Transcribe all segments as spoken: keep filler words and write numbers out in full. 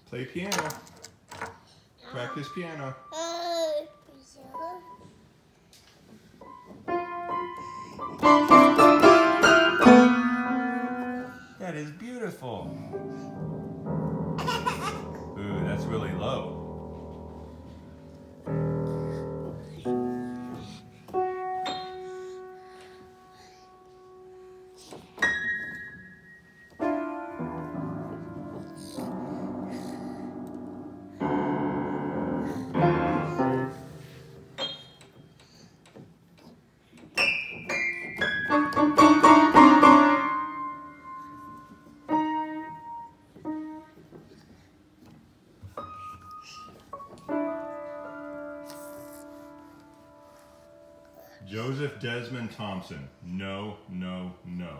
Play piano. Practice piano. That is beautiful. Ooh, that's really low. Joseph Desmond Thompson, no, no, no.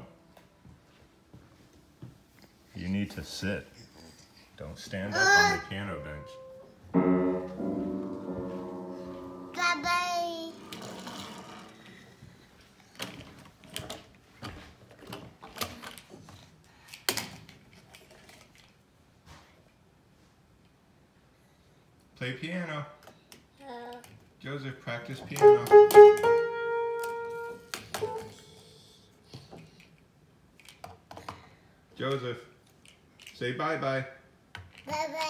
You need to sit. Don't stand up on the piano bench. Bye-bye. Play piano. Uh. Joseph, practice piano. Joseph, say bye-bye. Bye-bye.